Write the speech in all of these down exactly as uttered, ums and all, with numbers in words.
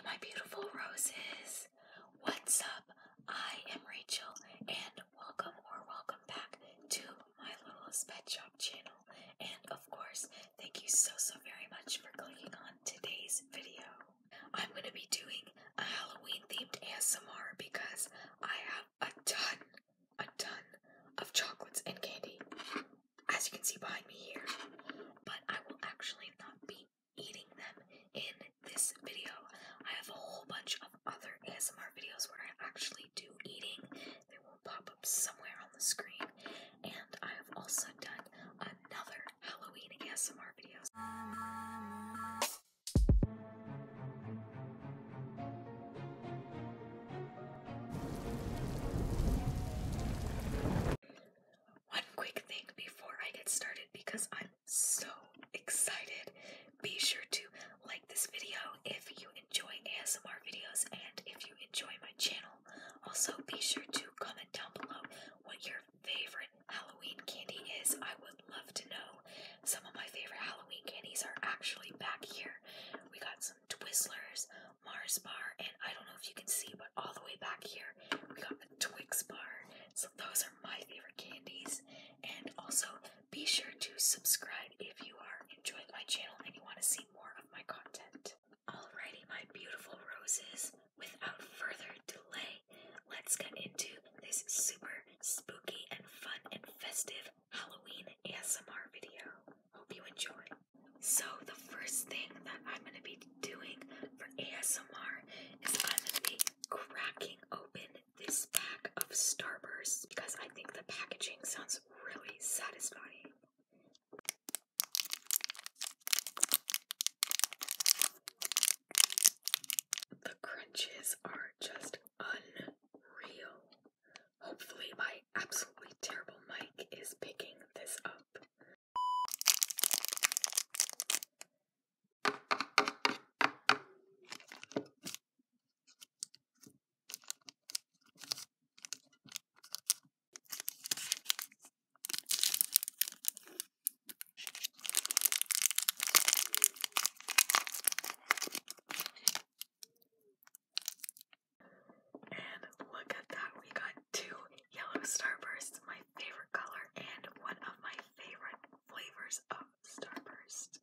my beautiful roses. What's up? I am Rachel, and welcome or welcome back to my Littlest Pet Shop channel. And of course, thank you so, so very much for clicking on today's video. I'm going to be doing a Halloween-themed A S M R because I have a ton, a ton of chocolates and candy, as you can see behind me here. But I will actually not be eating them in this video. I have a whole bunch of other A S M R videos where I actually do eating. They will pop up somewhere on the screen. And I have also done another Halloween A S M R videos. One quick thing before I get started, because I'm so excited. Be sure to like this video if you enjoy A S M R videos and if you enjoy my channel. Also, be sure to comment down below what your favorite Halloween candy is. I would love to know. Some of my favorite Halloween candies are actually back here. We got some Twizzlers, Mars bar, and I don't know if you can see, but all the way back here, we got the Twix bar. So those are my favorite candies. And also, be sure to subscribe if you are enjoying my channel and you want to see more of my content. Alrighty, my beautiful roses, without further delay, let's get into this super spooky and fun and festive Halloween A S M R video. Hope you enjoy. So the first thing that I'm going to be doing for A S M R is I'm going to be cracking open this pack of Starbursts because I think the packaging sounds really satisfying. The crunches are just unreal. Hopefully my absolutely terrible mic is picking this up. Look at that, we got two yellow Starbursts, my favorite color and one of my favorite flavors of Starburst.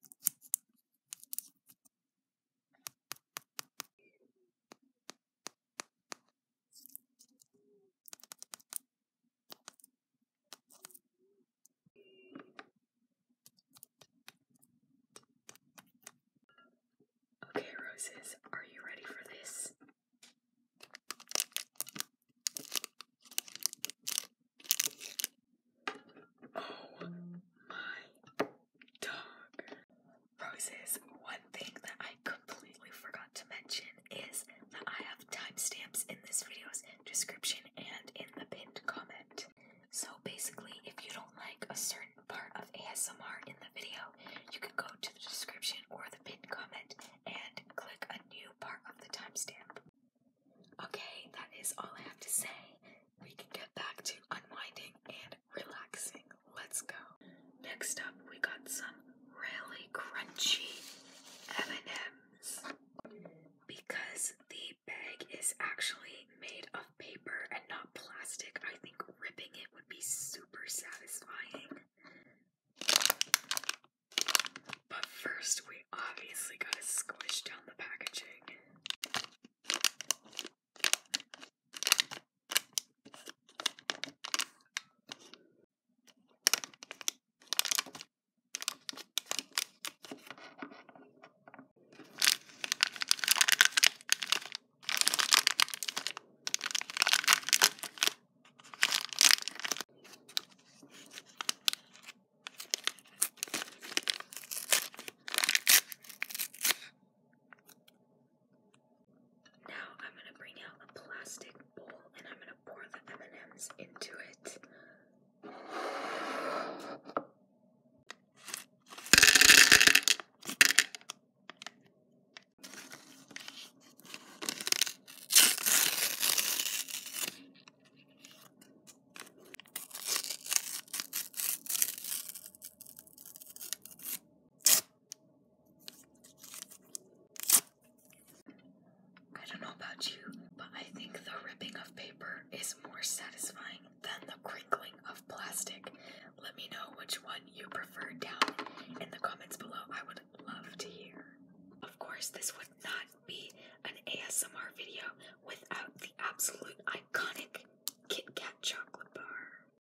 Okay, roses, are you ready for this? Oh my dog. Roses, one thing that I completely forgot to mention is that I have timestamps in this video's description and in the pinned comment. So basically, if you don't like a certain part of A S M R in the video, you can go to the description or the pinned comment and click a new about you, but I think the ripping of paper is more satisfying than the crinkling of plastic. Let me know which one you prefer down in the comments below. I would love to hear. Of course, this would not be an A S M R video without the absolute iconic Kit Kat chocolate bar.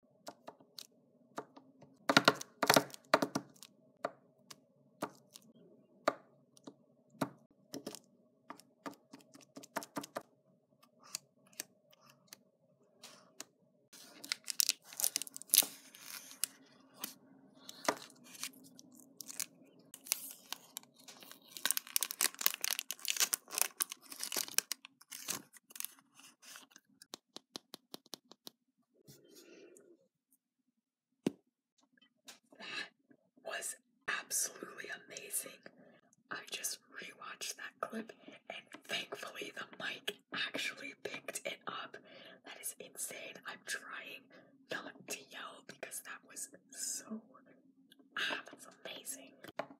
Was absolutely amazing. I just rewatched that clip and thankfully the mic actually picked it up. That is insane. I'm trying not to yell because that was so, ah, that's amazing.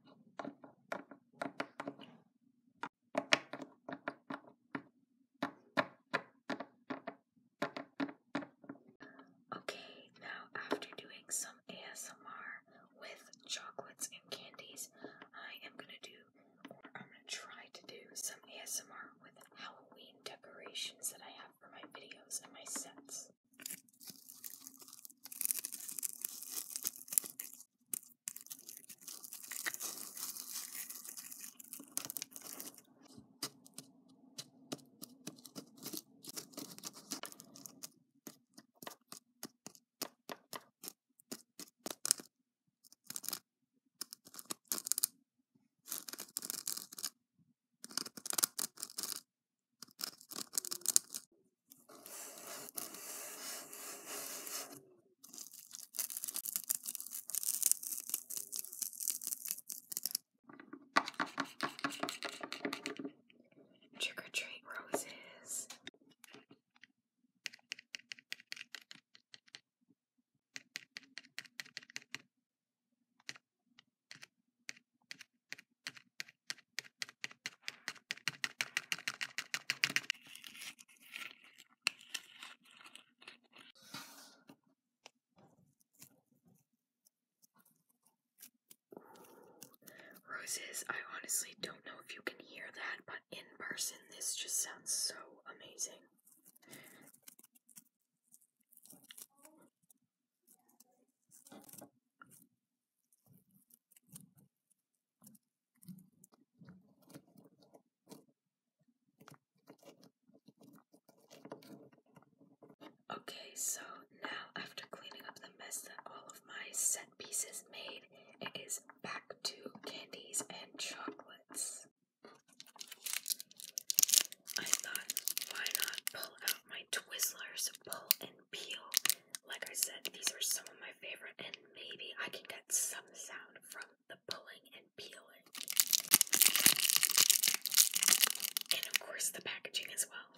Okay, now after doing some A S M R with chocolates and candies, I am gonna do, or I'm gonna try to do some A S M R with Halloween decorations that I have for my videos and my sets. Trick or treat roses. Roses, I honestly don't know if you can hear that, but in person this just sounds so amazing. Okay, so now after cleaning up the mess that all of my set pieces made, it is back to candies and chocolates. I thought, why not pull out my Twizzlers pull and peel? Like I said, these are some of my favorite, and maybe I can get some sound from the pulling and peeling. And of course the packaging as well.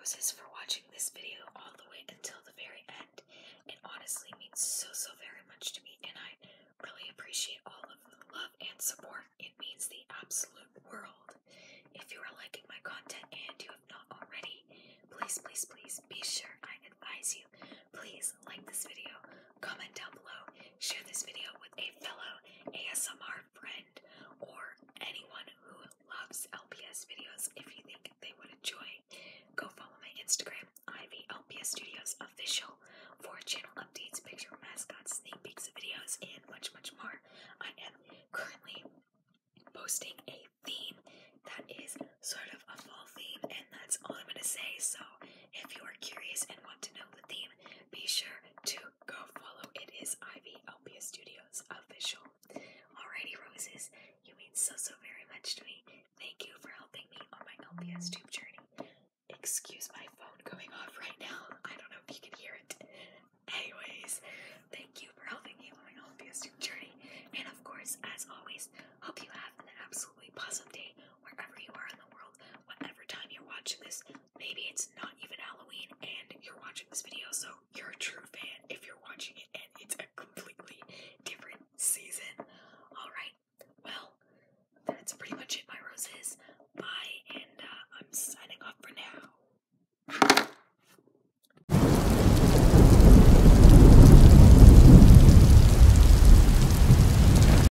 roses for watching this video all the way until the very end. It honestly means so, so very much to me, and I really appreciate all of the love and support. It means the absolute world. If you are liking my content and you have not already, please, please, please be sure I advise you. Please like this video, comment down below, share this video with a fellow A S M R friend or anyone who loves L P S videos if you think they would enjoy. Go follow my Instagram, Ivy L P S Studios Official, for channel updates, picture mascots, sneak peeks of videos, and much, much more. I am currently posting a theme that is sort of a fall theme, and that's all I'm going to say. So if you are curious and want to know the theme, be sure to go follow. It is Ivy L P S Studios Official. Alrighty, roses, you mean so, so very much to me. Thank you for helping me on my L P S tube journey. Excuse my phone going off right now. I don't know if you can hear it. Anyways, thank you for helping me on my L P S tube journey. And of course, as always, hope you have an absolutely awesome day wherever you are in the world, whatever time you're watching this. Maybe it's not even Halloween and you're watching this video, so